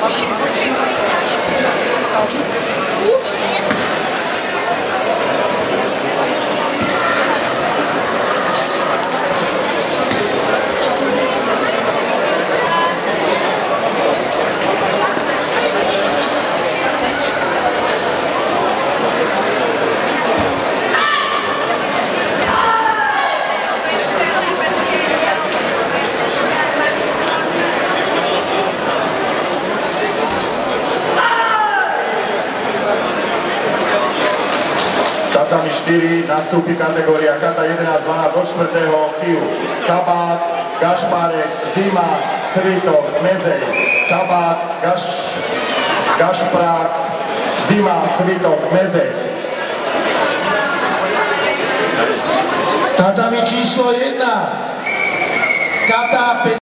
Katami 4 nastúpi kategória kata 11-12 od 4. Kyv. Kabát, Gašpárek, Zima, Svitok, Mezej. Kabát, Gašprák, Zima, Svitok, Mezej. Tatami číslo 1. Kata